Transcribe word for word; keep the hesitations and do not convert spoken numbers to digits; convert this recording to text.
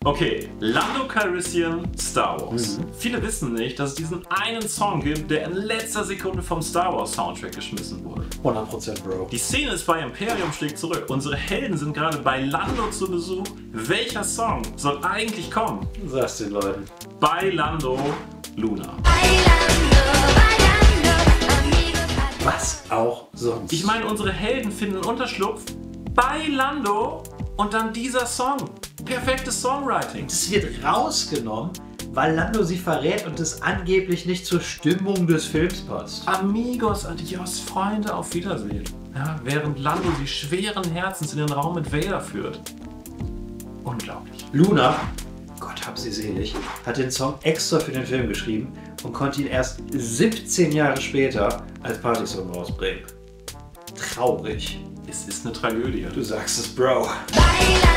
Okay, Lando Calrissian, Star Wars. Mhm. Viele wissen nicht, dass es diesen einen Song gibt, der in letzter Sekunde vom Star Wars Soundtrack geschmissen wurde. hundert Prozent, Bro. Die Szene ist bei Imperium schlägt zurück. Unsere Helden sind gerade bei Lando zu Besuch. Welcher Song soll eigentlich kommen? Sag's den Leuten. Bei Lando, Luna. Was auch sonst. Ich meine, unsere Helden finden Unterschlupf bei Lando und dann dieser Song. Perfektes Songwriting. Das wird rausgenommen, weil Lando sie verrät und es angeblich nicht zur Stimmung des Films passt. Amigos, adios, Freunde, auf Wiedersehen. Ja, während Lando sie schweren Herzens in den Raum mit Vader führt. Unglaublich. Luna, Gott hab sie selig, hat den Song extra für den Film geschrieben und konnte ihn erst siebzehn Jahre später als Partysong rausbringen. Traurig. Es ist eine Tragödie. Du sagst es, Bro. Baila.